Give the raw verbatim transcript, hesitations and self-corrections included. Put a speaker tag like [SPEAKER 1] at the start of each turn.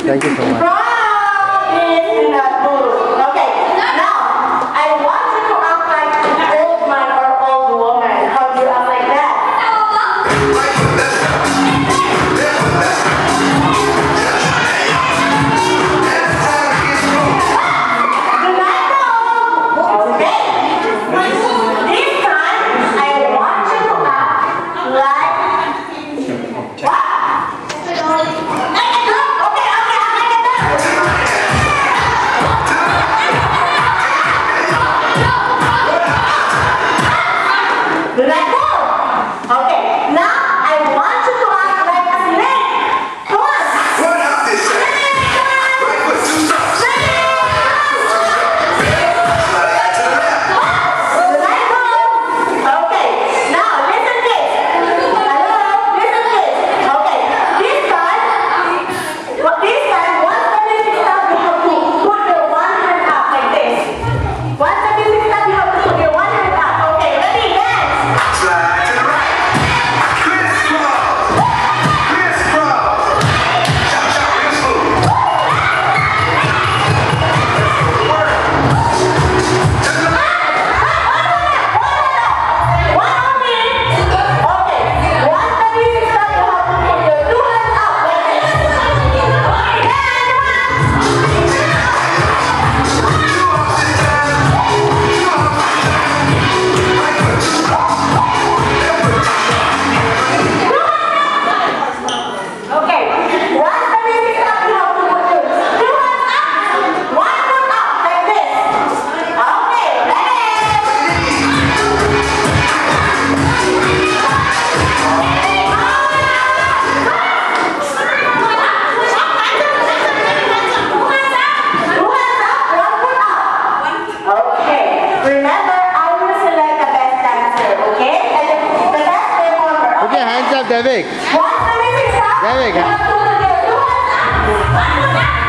[SPEAKER 1] Thank you so much.
[SPEAKER 2] Brown is in the blue. Okay, now I want you to act like an old man or old woman. How do you act like that? Do that go? Okay, now I want you to act like a snake. Come on.
[SPEAKER 3] Run out this way. Right foot to the left. Slide to the left.
[SPEAKER 2] Do that go? Okay, now listen this. Hello, listen this. Okay, this time, well, this time, once the music stops, you have to put your one hand up like this. Once the music stops, you have to put your one hand up. Okay, ready, dance.
[SPEAKER 3] Slide to the right. Crisscross. Crisscross. Chop, chop, real smooth. Work. To the left.
[SPEAKER 2] One only. Okay, once the music stops, you have to put your two hands up like this.
[SPEAKER 3] Two off this time. Two off. Right foot to the left. Left foot to the
[SPEAKER 2] Okay, once the music stops, you have to put your two hands up, one foot up like this. Okay, ready? Two hands up, one foot up. Okay, remember I will select the best dancer, okay? And the best performer.
[SPEAKER 1] Put your hands up, Devik.
[SPEAKER 2] Once the music stops,
[SPEAKER 1] There we
[SPEAKER 2] you
[SPEAKER 1] go.
[SPEAKER 2] have to put your two hands up, one foot up.